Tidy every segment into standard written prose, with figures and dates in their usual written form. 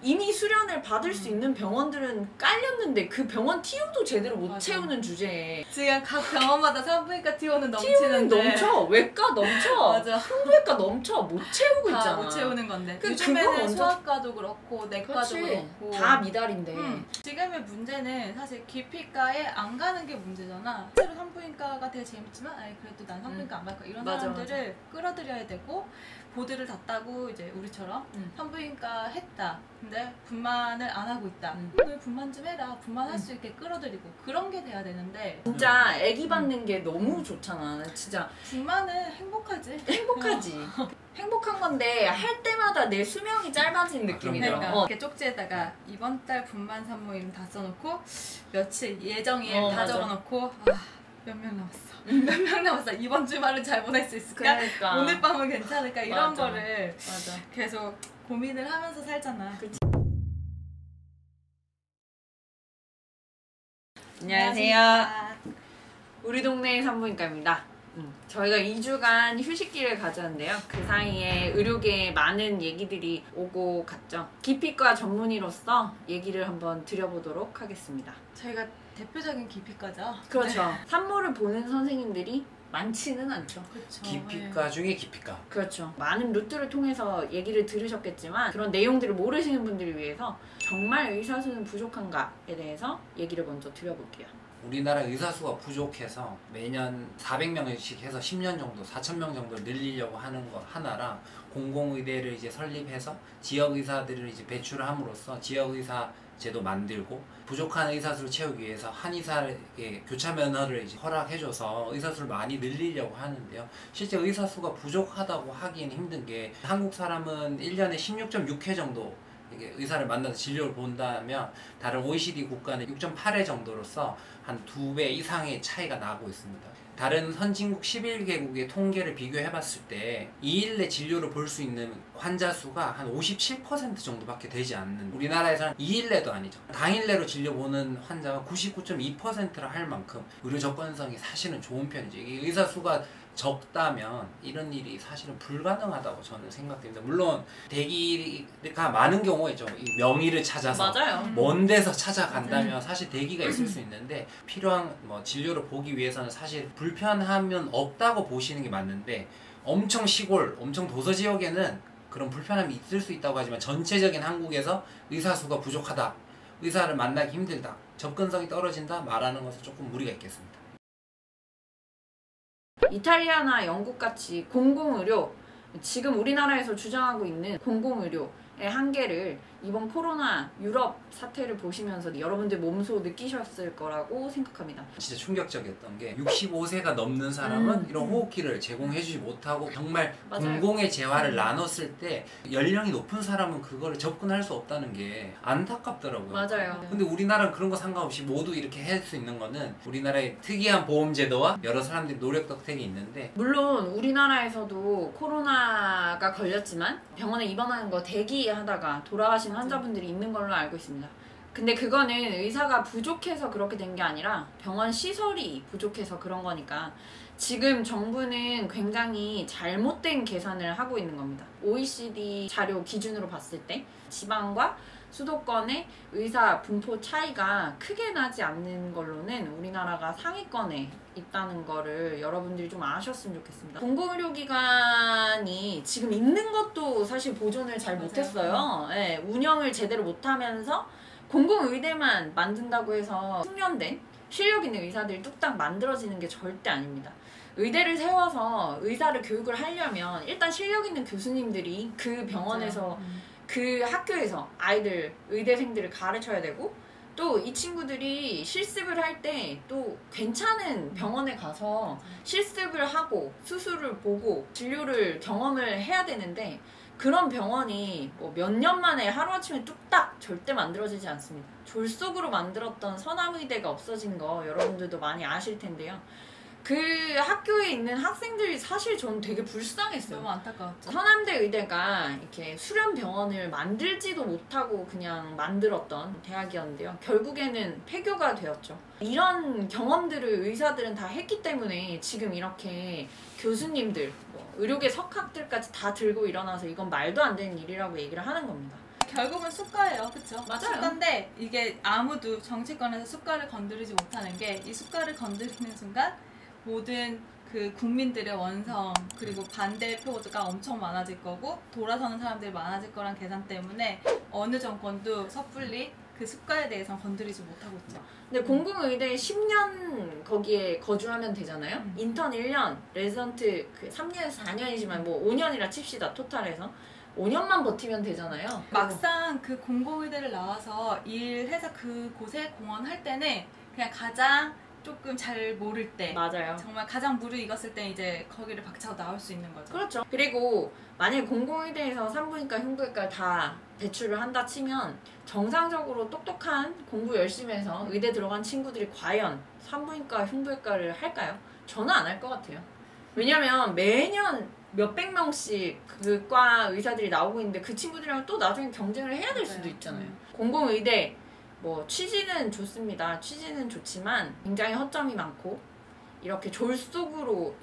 이미 수련을 받을 수 있는 병원들은 깔렸는데 그 병원 TU도 제대로 못 채우는 주제에 지금 각 병원마다 산부인과 TU는 넘치는데 TU는 넘쳐, 외과 넘쳐, 맞아. 흉부외과 넘쳐, 못 채우고 있잖아. 못 채우는 건데 요즘에는 소아과도 그렇고 내과도 그렇고 다 미달인데 지금의 문제는 사실 기피과에 안 가는 게 문제잖아. 실제로 산부인과가 되게 재밌지만 아니 그래도 난 산부인과 안 갈 거야 이런 사람들을 끌어들여야 되고 보드를 다 따고 이제 우리처럼 산부인과 했다. 근데 분만을 안 하고 있다. 너 분만 좀 해라. 분만할 수 있게 끌어들이고 그런 게 돼야 되는데 진짜 아기 받는 게 너무 좋잖아. 진짜 분만은 행복하지. 행복하지. 행복한 건데 할 때마다 내 수명이 짧아진 느낌이 들어. 그러니까 이렇게 쪽지에다가 이번 달 분만 산모 이름 다 써놓고 며칠 예정일 다 적어놓고 몇 명 남았어. 몇 명 남았어. 이번 주말은 잘 보낼 수 있을까? 그러니까. 오늘 밤은 괜찮을까? 이런 맞아. 거를 계속 고민을 하면서 살잖아. 그치. 안녕하세요. 우리 동네 산부인과입니다. 저희가 2주간 휴식기를 가졌는데요. 그 사이에 의료계에 많은 얘기들이 오고 갔죠. 기피과 전문의로서 얘기를 한번 드려보도록 하겠습니다. 저희가 대표적인 기피과죠. 그렇죠. 산모를 보는 선생님들이 많지는 않죠. 그렇죠. 기피과 중에 기피과. 그렇죠. 많은 루트를 통해서 얘기를 들으셨겠지만 그런 내용들을 모르시는 분들을 위해서 정말 의사수는 부족한가에 대해서 얘기를 먼저 드려볼게요. 우리나라 의사수가 부족해서 매년 400명씩 해서 10년 정도, 4,000명 정도 늘리려고 하는 거 하나랑 공공의대를 이제 설립해서 지역의사들을 이제 배출을 함으로써 지역의사 제도 만들고 부족한 의사수를 채우기 위해서 한의사에게 교차 면허를 이제 허락해줘서 의사수를 많이 늘리려고 하는데요. 실제 의사수가 부족하다고 하기는 힘든 게 한국 사람은 1년에 16.6회 정도 의사를 만나서 진료를 본다면 다른 OECD 국가는 6.8회 정도로서 한 2배 이상의 차이가 나고 있습니다. 다른 선진국 11개국의 통계를 비교해 봤을 때 2일 내 진료를 볼 수 있는 환자 수가 한 57% 정도밖에 되지 않는, 우리나라에서는 2일 내도 아니죠. 당일 내로 진료 보는 환자가 99.2%라 할 만큼 의료 접근성이 사실은 좋은 편이죠. 이게 의사 수가 적다면 이런 일이 사실은 불가능하다고 저는 생각됩니다. 물론 대기가 많은 경우가 있죠. 명의를 찾아서 맞아요. 먼 데서 찾아간다면 사실 대기가 있을 수 있는데 필요한 진료를 보기 위해서는 사실 불편함은 없다고 보시는 게 맞는데, 엄청 시골, 엄청 도서 지역에는 그런 불편함이 있을 수 있다고 하지만 전체적인 한국에서 의사수가 부족하다, 의사를 만나기 힘들다, 접근성이 떨어진다 말하는 것은 조금 무리가 있겠습니다. 이탈리아나 영국같이 공공의료, 지금 우리나라에서 주장하고 있는 공공의료의 한계를 이번 코로나 유럽 사태를 보시면서 여러분들 몸소 느끼셨을 거라고 생각합니다. 진짜 충격적이었던 게 65세가 넘는 사람은 이런 호흡기를 제공해주지 못하고 정말 맞아요. 공공의 재활을 나눴을 때 연령이 높은 사람은 그거를 접근할 수 없다는 게 안타깝더라고요. 맞아요. 근데 우리나라는 그런 거 상관없이 모두 이렇게 할 수 있는 거는 우리나라의 특이한 보험제도와 여러 사람들이 노력 덕택이 있는데, 물론 우리나라에서도 코로나가 걸렸지만 병원에 입원하는 거 대기하다가 돌아가신 환자분들이 있는 걸로 알고 있습니다. 근데 그거는 의사가 부족해서 그렇게 된 게 아니라 병원 시설이 부족해서 그런 거니까 지금 정부는 굉장히 잘못된 계산을 하고 있는 겁니다. OECD 자료 기준으로 봤을 때 지방과 수도권의 의사 분포 차이가 크게 나지 않는 걸로는 우리나라가 상위권에 있다는 거를 여러분들이 좀 아셨으면 좋겠습니다. 공공의료기관이 지금 있는 것도 사실 보존을 잘 못했어요. 네, 운영을 제대로 못하면서 공공의대만 만든다고 해서 숙련된 실력 있는 의사들이 뚝딱 만들어지는 게 절대 아닙니다. 의대를 세워서 의사를 교육을 하려면 일단 실력 있는 교수님들이 그 병원에서 그 학교에서 아이들, 의대생들을 가르쳐야 되고, 또 이 친구들이 실습을 할 때 또 괜찮은 병원에 가서 실습을 하고 수술을 보고 진료를 경험을 해야 되는데, 그런 병원이 몇 년 만에 하루아침에 뚝딱 절대 만들어지지 않습니다. 졸속으로 만들었던 서남의대가 없어진 거 여러분들도 많이 아실 텐데요. 그 학교에 있는 학생들이 사실 저는 되게 불쌍했어요. 너무 안타까웠죠. 서남대 의대가 이렇게 수련 병원을 만들지도 못하고 그냥 만들었던 대학이었는데요. 결국에는 폐교가 되었죠. 이런 경험들을 의사들은 다 했기 때문에 지금 이렇게 교수님들, 의료계 석학들까지 다 들고 일어나서 이건 말도 안 되는 일이라고 얘기를 하는 겁니다. 결국은 수가예요, 그쵸? 맞아요. 수가인데 이게 아무도 정치권에서 수가를 건드리지 못하는 게 이 수가를 건드리는 순간 모든 그 국민들의 원성 그리고 반대 표가 엄청 많아질 거고 돌아서는 사람들이 많아질 거란 계산 때문에 어느 정권도 섣불리 그 수가에 대해서 건드리지 못하고 있죠. 근데 공공의대 10년 거기에 거주하면 되잖아요. 인턴 1년, 레지던트 그 3년에서 4년이지만 뭐 5년이라 칩시다. 토탈해서 5년만 버티면 되잖아요. 막상 그 공공의대를 나와서 일해서 그곳에 공헌할 때는 그냥 가장 조금 잘 모를 때 맞아요. 정말 가장 무르익었을 때 이제 거기를 박차고 나올 수 있는 거죠. 그렇죠. 그리고 만약에 공공의대에서 산부인과, 흉부외과 다 배출을 한다 치면 정상적으로 똑똑한 공부 열심히 해서 의대 들어간 친구들이 과연 산부인과, 흉부외과를 할까요? 저는 안 할 것 같아요. 왜냐면 매년 몇백 명씩 그 과 의사들이 나오고 있는데 그 친구들이랑 또 나중에 경쟁을 해야 될 수도 있잖아요. 공공의대 뭐 취지는 좋습니다. 취지는 좋지만 굉장히 허점이 많고 이렇게 졸속으로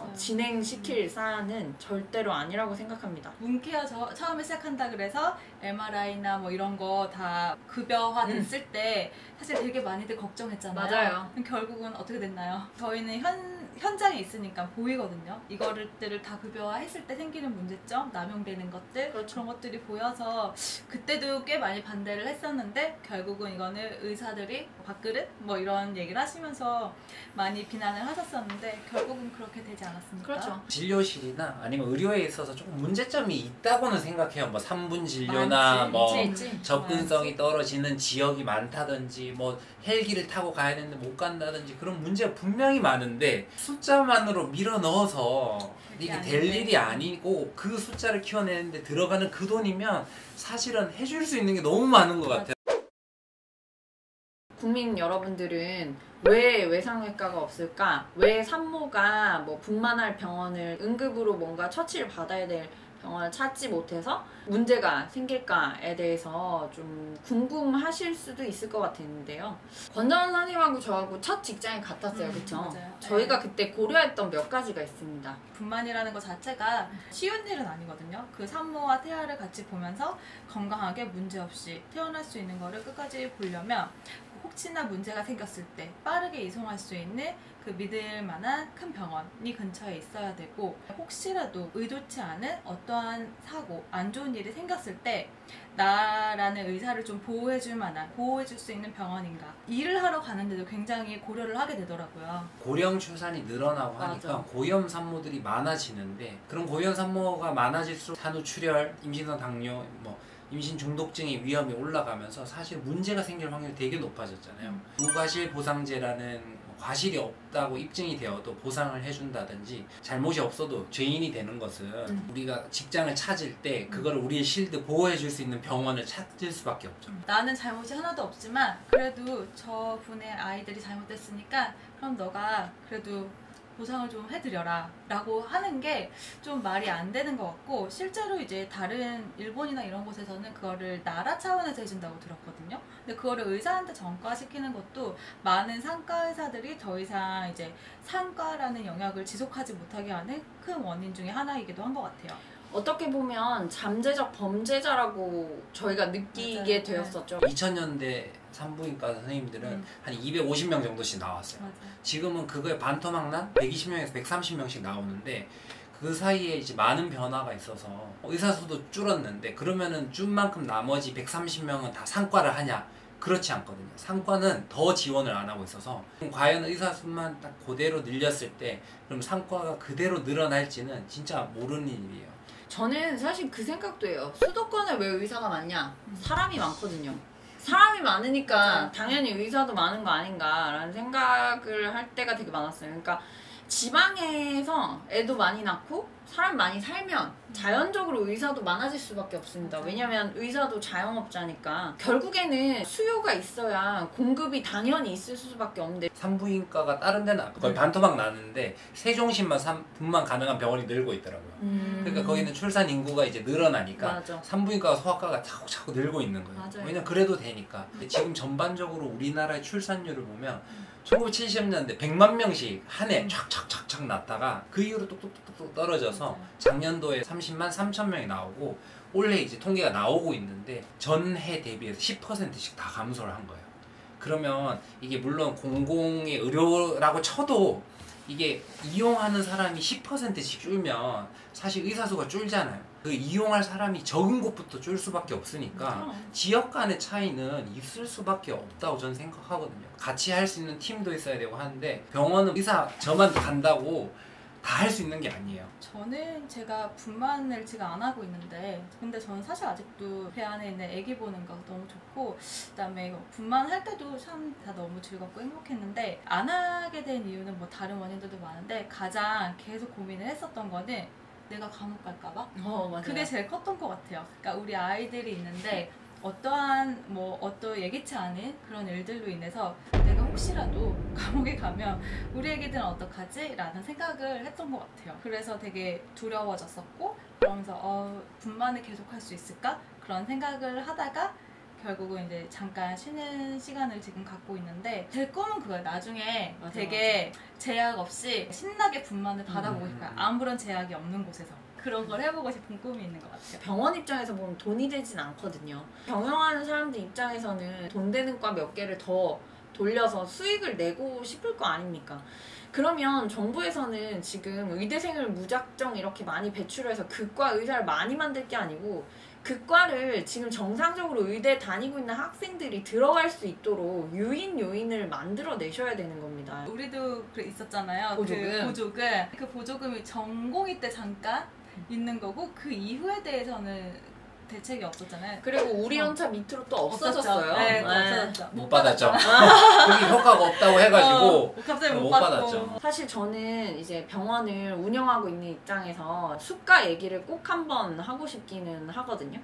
진행시킬 사안은 절대로 아니라고 생각합니다. 문케어 처음에 시작한다 그래서 MRI나 뭐 이런 거 다 급여화 됐을 때 사실 되게 많이들 걱정했잖아요. 맞아요. 그럼 결국은 어떻게 됐나요? 저희는 현장에 있으니까 보이거든요. 이거를 다 급여화 했을 때 생기는 문제점, 남용되는 것들 그렇죠. 그런 것들이 보여서 그때도 꽤 많이 반대를 했었는데 결국은 이거는 의사들이 밥그릇 뭐 이런 얘기를 하시면서 많이 비난을 하셨었는데 결국은 그렇게 되지 않았습니까? 그렇죠. 진료실이나 아니면 의료에 있어서 조금 문제점이 있다고는 생각해요. 뭐 3분 진료나 많지. 뭐 있지. 접근성이 떨어지는 지역이 많다든지 뭐 헬기를 타고 가야 되는데 못 간다든지 그런 문제가 분명히 많은데 숫자만으로 밀어 넣어서 이게 될 일이 아니고 그 숫자를 키워내는데 들어가는 그 돈이면 사실은 해줄 수 있는 게 너무 많은 것 같아요. 국민 여러분들은 왜 외상외과가 없을까? 왜 산모가 뭐 분만할 병원을 응급으로 뭔가 처치를 받아야 될 병원을 찾지 못해서 문제가 생길까에 대해서 좀 궁금하실 수도 있을 것 같은데요. 권정원 선생님하고 저하고 첫 직장에 같았어요. 그쵸? 맞아요. 저희가 그때 고려했던 몇 가지가 있습니다. 분만이라는 것 자체가 쉬운 일은 아니거든요. 그 산모와 태아를 같이 보면서 건강하게 문제없이 태어날 수 있는 거를 끝까지 보려면 혹시나 문제가 생겼을 때 빠르게 이송할 수 있는 그 믿을 만한 큰 병원이 근처에 있어야 되고 혹시라도 의도치 않은 어떠한 사고, 안 좋은 일이 생겼을 때 나라는 의사를 좀 보호해줄 만한, 보호해줄 수 있는 병원인가 일을 하러 가는데도 굉장히 고려를 하게 되더라고요. 고령 출산이 늘어나고 하니까 맞아. 고염 산모들이 많아지는데 그런 고염 산모가 많아질수록 산후출혈, 임신성 당뇨, 뭐 임신 중독증의 위험이 올라가면서 사실 문제가 생길 확률이 되게 높아졌잖아요. 무과실 보상제라는 과실이 없다고 입증이 되어도 보상을 해준다든지 잘못이 없어도 죄인이 되는 것은 우리가 직장을 찾을 때 그걸 우리의 실드 보호해줄 수 있는 병원을 찾을 수밖에 없죠. 나는 잘못이 하나도 없지만 그래도 저분의 아이들이 잘못됐으니까 그럼 너가 그래도 보상을 좀 해드려라 라고 하는 게 좀 말이 안 되는 것 같고 실제로 이제 다른 일본이나 이런 곳에서는 그거를 나라 차원에서 해준다고 들었거든요. 근데 그거를 의사한테 전가시키는 것도 많은 상가 의사들이 더 이상 이제 상가라는 영역을 지속하지 못하게 하는 큰 원인 중에 하나이기도 한 것 같아요. 어떻게 보면 잠재적 범죄자라고 저희가 느끼게 맞아요. 되었었죠. 2000년대 산부인과 선생님들은 한 250명 정도씩 나왔어요. 맞아요. 지금은 그거에 반토막난 120명에서 130명씩 나오는데 그 사이에 이제 많은 변화가 있어서 의사 수도 줄었는데 그러면은 준 만큼 나머지 130명은 다 상과를 하냐? 그렇지 않거든요. 상과는 더 지원을 안 하고 있어서 과연 의사 수만 딱 그대로 늘렸을 때 그럼 상과가 그대로 늘어날지는 진짜 모르는 일이에요. 저는 사실 그 생각도 해요. 수도권에 왜 의사가 많냐? 사람이 많거든요. 사람이 많으니까 맞아요. 당연히 의사도 많은 거 아닌가라는 생각을 할 때가 되게 많았어요. 그러니까 지방에서 애도 많이 낳고 사람 많이 살면 자연적으로 의사도 많아질 수밖에 없습니다. 왜냐면 의사도 자영업자니까 결국에는 수요가 있어야 공급이 당연히 있을 수밖에 없는데 산부인과가 다른 데는 거의 반토막 나는데 세종시만 분만 가능한 병원이 늘고 있더라고요. 그러니까 거기는 출산 인구가 이제 늘어나니까 맞아. 산부인과와 소아과가 차곡차곡 늘고 있는 거예요. 맞아요. 왜냐면 그래도 되니까. 근데 지금 전반적으로 우리나라의 출산율을 보면 1970년대 100만 명씩 한 해 촥촥촥촥 났다가 그 이후로 뚝뚝뚝뚝 떨어져서 맞아요. 작년도에 30만 3천 명이 나오고 올해 이제 통계가 나오고 있는데 전해 대비해서 10%씩 다 감소를 한 거예요. 그러면 이게 물론 공공의 의료라고 쳐도 이게 이용하는 사람이 10%씩 줄면 사실 의사 수가 줄잖아요. 그 이용할 사람이 적은 곳부터 줄 수밖에 없으니까 지역 간의 차이는 있을 수밖에 없다고 저는 생각하거든요. 같이 할 수 있는 팀도 있어야 되고 하는데 병원은 의사 저만 간다고 다 할 수 있는 게 아니에요. 저는 제가 분만을 지금 안 하고 있는데 근데 저는 사실 아직도 배 안에 있는 아기 보는 거 너무 좋고 그다음에 분만할 때도 참 다 너무 즐겁고 행복했는데 안 하게 된 이유는 뭐 다른 원인들도 많은데 가장 계속 고민을 했었던 거는 내가 감옥 갈까봐 맞아요. 그게 제일 컸던 것 같아요. 그러니까 우리 아이들이 있는데 어떠한 어떤 예기치 않은 그런 일들로 인해서 내가 혹시라도 감옥에 가면 우리 애기들은 어떡하지? 라는 생각을 했던 것 같아요. 그래서 되게 두려워졌었고 그러면서 분만을 계속 할 수 있을까? 그런 생각을 하다가 결국은 이제 잠깐 쉬는 시간을 지금 갖고 있는데 제 꿈은 그거예요. 나중에 되게 제약 없이 신나게 분만을 받아보고 싶어요. 아무런 제약이 없는 곳에서. 그런 걸 해보고 싶은 꿈이 있는 것 같아요. 병원 입장에서 보면 돈이 되진 않거든요. 경영하는 사람들 입장에서는 돈 되는 과 몇 개를 더 돌려서 수익을 내고 싶을 거 아닙니까? 그러면 정부에서는 지금 의대생을 무작정 이렇게 많이 배출해서 그과 의사를 많이 만들 게 아니고 그과를 지금 정상적으로 의대 다니고 있는 학생들이 들어갈 수 있도록 유인 요인을 만들어 내셔야 되는 겁니다. 우리도 있었잖아요. 보조금. 그 보조금이 전공의 때 잠깐 있는 거고 그 이후에 대해서는 대책이 없었잖아요. 그리고 우리 연차 밑으로 또 없어졌어요. 네, 없어졌죠. 못 받았죠. 그게 효과가 없다고 해가지고 갑자기 못 못 받았죠. 사실 저는 이제 병원을 운영하고 있는 입장에서 수가 얘기를 꼭 한번 하고 싶기는 하거든요.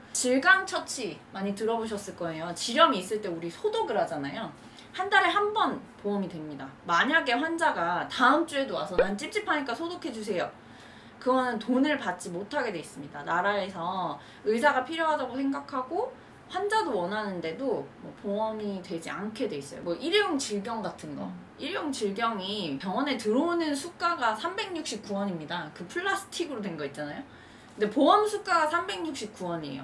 질강처치 많이 들어보셨을 거예요. 지렴이 있을 때 우리 소독을 하잖아요. 한 달에 한 번 보험이 됩니다. 만약에 환자가 다음 주에도 와서 난 찝찝하니까 소독해주세요. 그거는 돈을 받지 못하게 돼 있습니다. 나라에서 의사가 필요하다고 생각하고 환자도 원하는데도 뭐 보험이 되지 않게 돼 있어요. 뭐 일회용 질경 같은 거. 일회용 질경이 병원에 들어오는 수가가 369원입니다. 그 플라스틱으로 된 거 있잖아요. 근데 보험 수가가 369원이에요.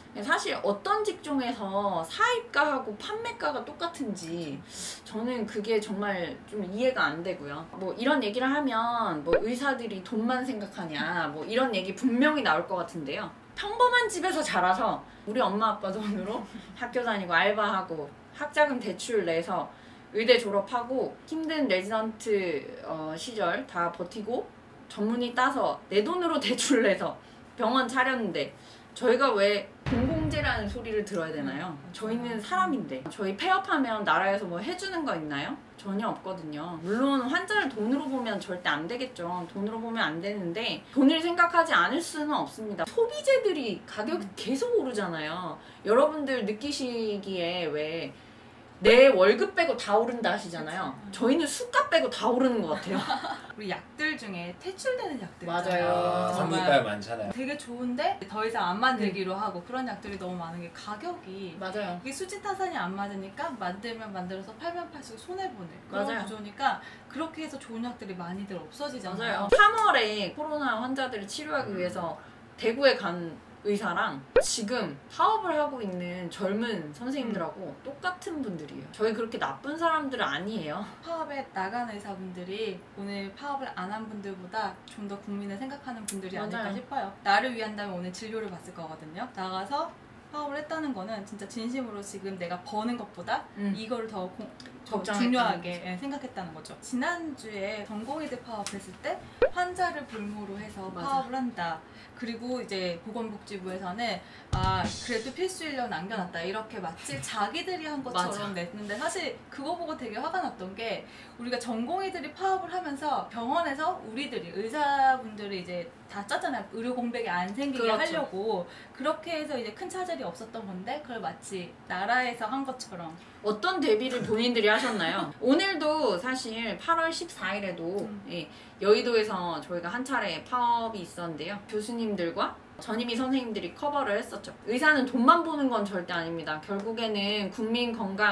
사실 어떤 직종에서 사입가하고 판매가가 똑같은지 저는 그게 정말 좀 이해가 안 되고요. 뭐 이런 얘기를 하면 뭐 의사들이 돈만 생각하냐 뭐 이런 얘기 분명히 나올 것 같은데요. 평범한 집에서 자라서 우리 엄마 아빠 돈으로 학교 다니고 알바하고 학자금 대출 내서 의대 졸업하고 힘든 레지던트 시절 다 버티고 전문의 따서 내 돈으로 대출 내서 병원 차렸는데 저희가 왜 공공재라는 소리를 들어야 되나요? 저희는 사람인데 저희 폐업하면 나라에서 뭐 해주는 거 있나요? 전혀 없거든요. 물론 환자를 돈으로 보면 절대 안 되겠죠. 돈으로 보면 안 되는데 돈을 생각하지 않을 수는 없습니다. 소비재들이 가격이 계속 오르잖아요. 여러분들 느끼시기에 왜 내 월급 빼고 다 오른다 하시잖아요. 저희는 수가 빼고 다 오르는 것 같아요. 우리 약들 중에 퇴출되는 약들 맞아요. 있잖아요. 성분가에 많잖아요. 되게 좋은데 더 이상 안 만들기로 하고 그런 약들이 너무 많은 게 가격이 맞아요. 이게 수지타산이 안 맞으니까 만들면 만들어서 팔면 팔수록 손해보는 그런 맞아요. 구조니까 그렇게 해서 좋은 약들이 많이들 없어지잖아요. 맞아요. 3월에 코로나 환자들을 치료하기 위해서 대구에 간 의사랑 지금 사업을 하고 있는 젊은 선생님들하고 똑같은 분들이에요. 저희 그렇게 나쁜 사람들은 아니에요. 파업에 나간 의사분들이 오늘 파업을 안 한 분들보다 좀 더 국민을 생각하는 분들이 맞아요. 아닐까 싶어요. 나를 위한다면 오늘 진료를 받을 거거든요. 나가서 파업을 했다는 거는 진짜 진심으로 지금 내가 버는 것보다 이거를 더 중요하게 생각했다는 거죠. 지난주에 전공의들 파업했을 때 환자를 볼모로 해서 맞아. 파업을 한다. 그리고 이제 보건복지부에서는 그래도 필수 인력 남겨놨다 이렇게 마치 자기들이 한 것처럼 맞아. 냈는데 사실 그거 보고 되게 화가 났던 게 우리가 전공의들이 파업을 하면서 병원에서 우리들이 의사분들이 이제 다 짰잖아요. 의료 공백이 안 생기게 그렇죠. 하려고 그렇게 해서 이제 큰 차질이 없었던 건데 그걸 마치 나라에서 한 것처럼 어떤 대비를 본인들이 하셨나요? 오늘도 사실 8월 14일에도 여의도에서 저희가 한 차례 파업이 있었는데요. 교수님들과 전임의 선생님들이 커버를 했었죠. 의사는 돈만 보는 건 절대 아닙니다. 결국에는 국민 건강,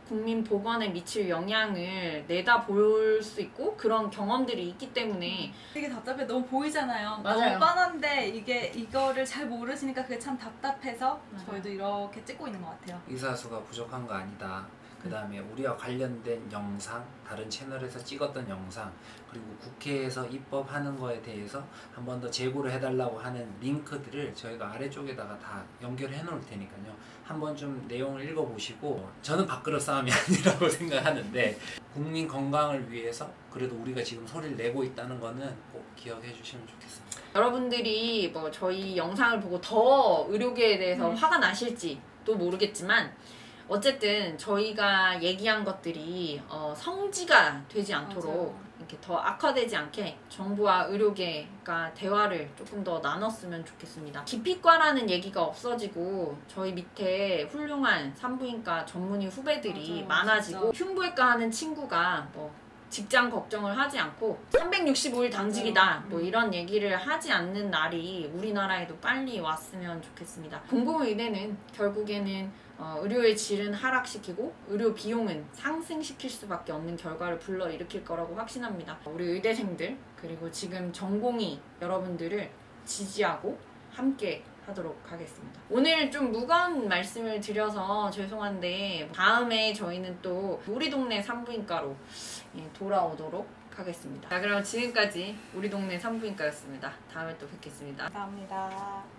국민 보건에 미칠 영향을 내다볼 수 있고 그런 경험들이 있기 때문에 되게 답답해. 너무 보이잖아요. 맞아요. 너무 뻔한데 이거를 잘 모르시니까 그게 참 답답해서 맞아요. 저희도 이렇게 찍고 있는 것 같아요. 의사 수가 부족한 거 아니다. 그 다음에 우리와 관련된 영상, 다른 채널에서 찍었던 영상, 그리고 국회에서 입법하는 거에 대해서 한 번 더 제보를 해달라고 하는 링크들을 저희가 아래쪽에다가 다 연결해 놓을 테니까요. 한번 좀 내용을 읽어보시고, 저는 밥그릇 싸움이 아니라고 생각하는데 국민 건강을 위해서 그래도 우리가 지금 소리를 내고 있다는 거는 꼭 기억해 주시면 좋겠습니다. 여러분들이 뭐 저희 영상을 보고 더 의료계에 대해서 화가 나실지도 모르겠지만 어쨌든 저희가 얘기한 것들이 성지가 되지 않도록 맞아요. 이렇게 더 악화되지 않게 정부와 의료계가 대화를 조금 더 나눴으면 좋겠습니다. 기피과라는 얘기가 없어지고 저희 밑에 훌륭한 산부인과 전문의 후배들이 맞아요, 많아지고 진짜. 흉부외과 하는 친구가 뭐 직장 걱정을 하지 않고 365일 당직이다 뭐 이런 얘기를 하지 않는 날이 우리나라에도 빨리 왔으면 좋겠습니다. 공공의대는 결국에는 의료의 질은 하락시키고 의료 비용은 상승시킬 수밖에 없는 결과를 불러일으킬 거라고 확신합니다. 우리 의대생들 그리고 지금 전공의 여러분들을 지지하고 함께 하도록 하겠습니다. 오늘 좀 무거운 말씀을 드려서 죄송한데 다음에 저희는 또 우리 동네 산부인과로 돌아오도록 하겠습니다. 자, 그럼 지금까지 우리 동네 산부인과였습니다. 다음에 또 뵙겠습니다. 감사합니다.